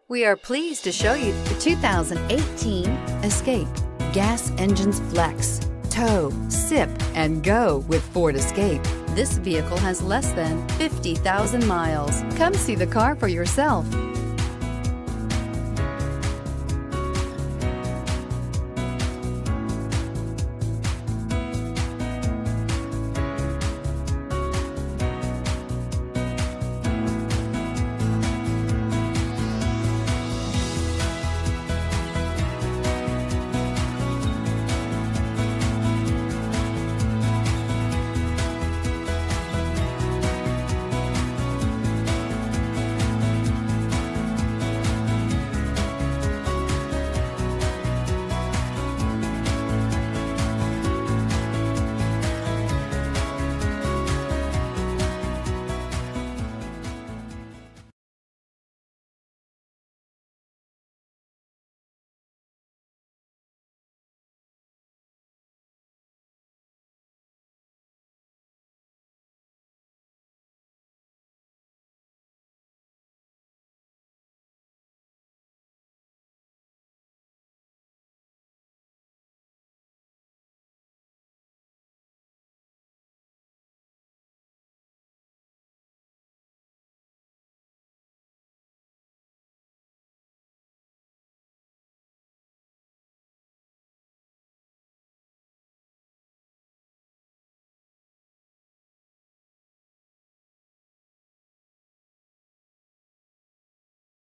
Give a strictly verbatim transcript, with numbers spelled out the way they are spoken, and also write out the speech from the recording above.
We are pleased to show you the two thousand eighteen Escape. Gas engines flex, tow, sip, and go with Ford Escape. This vehicle has less than fifty thousand miles. Come see the car for yourself.